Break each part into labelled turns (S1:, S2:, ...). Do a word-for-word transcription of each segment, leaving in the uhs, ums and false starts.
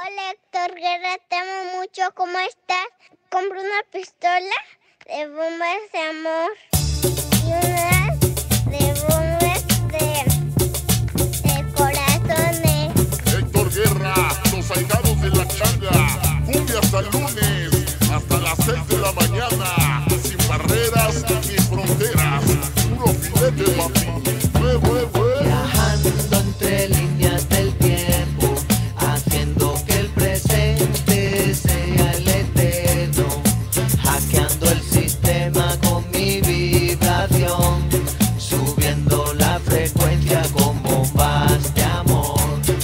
S1: Hola, Héctor Guerra, te amo mucho. ¿Cómo estás? Compro una pistola de bombas de amor y unas de bombas de, de corazones.
S2: Héctor Guerra, los ahijados de la changa. Cumbia hasta el lunes, hasta las seis de la mañana. Sin barreras ni fronteras. Puro filete, papi. Fue, fue, fue.
S3: Viajando entre líneas del tiempo, haciendo que el presente sea el eterno, hackeando el sistema con mi vibración, subiendo la frecuencia con bombas de amor.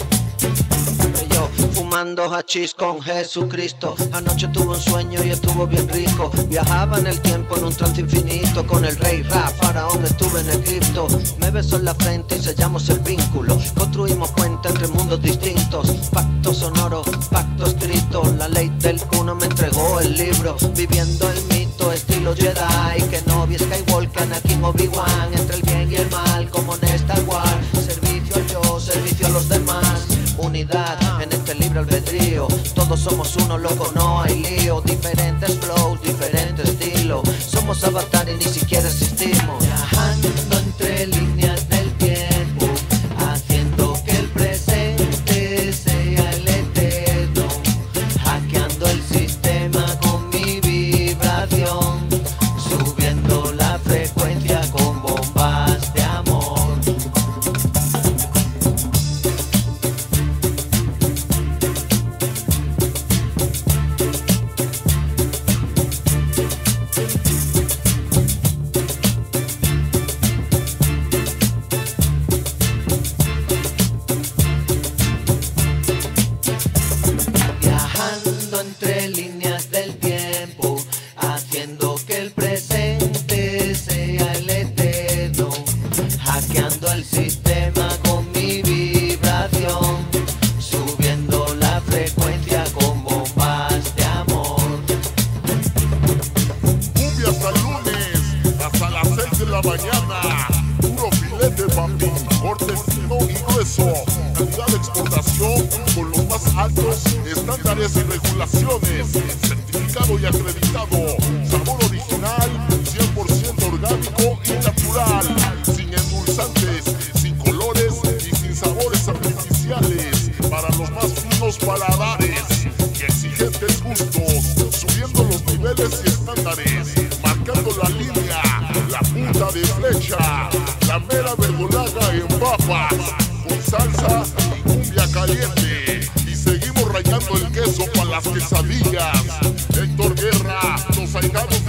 S3: Yo fumando hachís con Jesucristo, anoche tuve un sueño y estuvo bien rico. Viajaba en el tiempo en un trance infinito, con el rey Ra, faraón estuve en Egipto. Me besó en la frente y sellamos el vínculo, construimos puentes entre mundos distintos. Pacto sonoro, pacto escrito, la ley del uno me entregó el libro. Viviendo el mito estilo Jedi, que no vi Skywalker, Anakin, Obi-Wan. Entre el bien y el mal como en Star Wars. Servicio al yo, servicio a los demás. Unidad en este libre albedrío, todos somos uno, loco, no hay lío. Diferentes flows, diferentes estilos, somos avatar y ni siquiera existimos. Viajando entre líneas del tiempo, haciendo que el presente sea el eterno, hackeando el sistema con mi vibración, subiendo la frecuencia con bombas de amor. Viajando entre líneas del tiempo, haciendo que el presente sea el eterno, hackeando el sistema con mi vibración, subiendo la frecuencia con bombas de amor.
S2: Cumbia hasta el lunes, hasta las seis de la mañana. Puro filete, papi. Corte fino y grueso. Calidad de exportación con los más altos estándares y regulaciones. Certificado y acreditado. Sabor original, cien por ciento orgánico y natural. Sin endulzantes, sin colores y sin sabores artificiales. Para los más finos paladares y exigentes gustos. Subiendo los niveles y estándares. Marcando la línea, la punta de flecha. La mera verdolaga en papas. Con salsa y cumbia caliente. Y seguimos rayando el queso para las quesadillas. Héctor Guerra, los ahijados